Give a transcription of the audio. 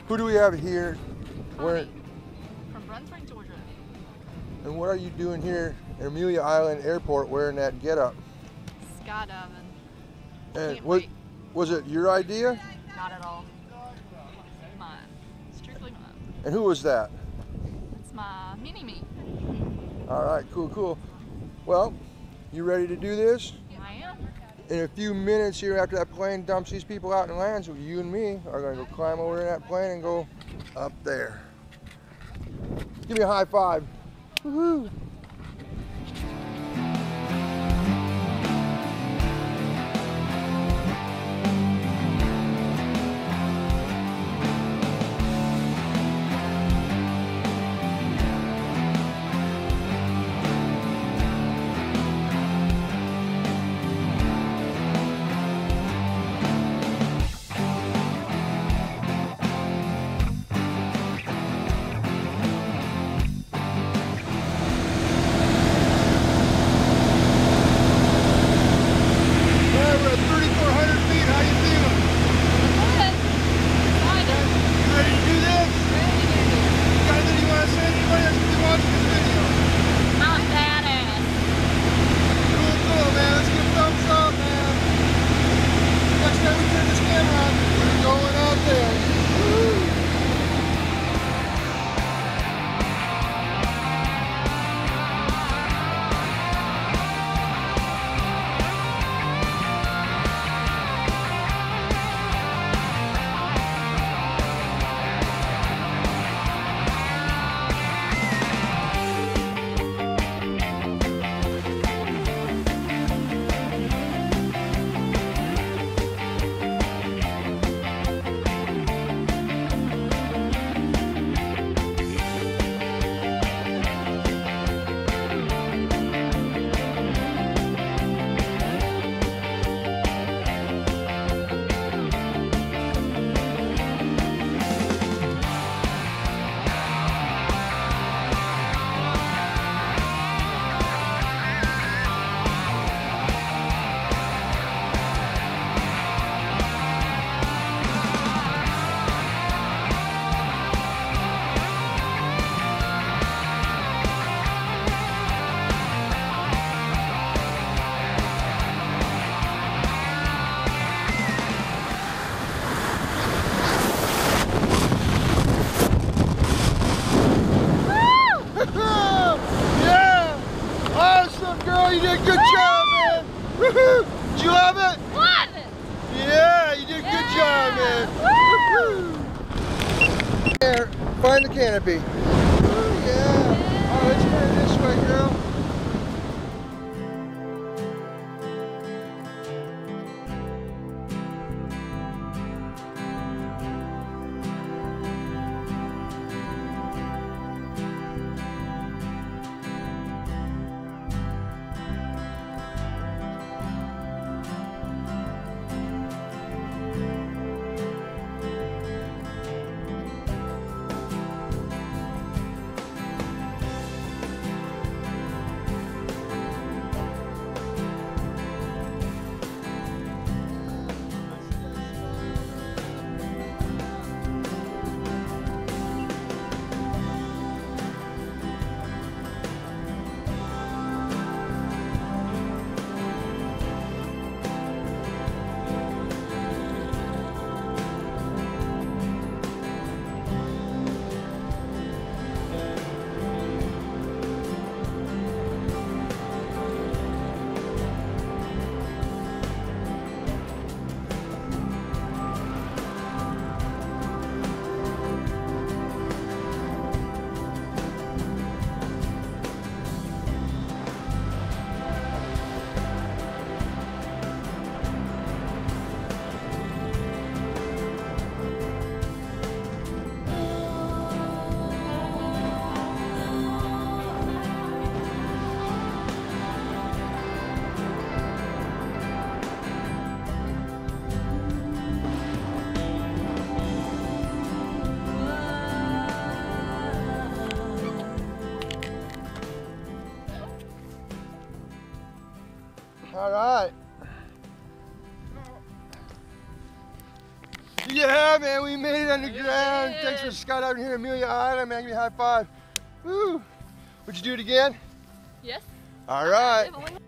Who do we have here? Where? From Brunswick, Georgia. And what are you doing here at Amelia Island Airport wearing that getup? Skydiving. And was it your idea? Not at all. Mine. Strictly mine. And who was that? It's my mini-me. All right, cool, cool. Well, you ready to do this? I am. In a few minutes here after that plane dumps these people out and lands, you and me are going to go climb over in that plane and go up there. Give me a high five. Woohoo! You did a good job, man. Woohoo! Did you love it? Love it! Yeah, you did a good job, man. Woohoo! There, find the canopy. Ooh, yeah. All right, let's turn it this way, girl. Yeah, man, we made it on the ground. Thanks for skydiving here at Amelia Island, man. Give me a high five. Woo. Would you do it again? Yes. All right. Definitely.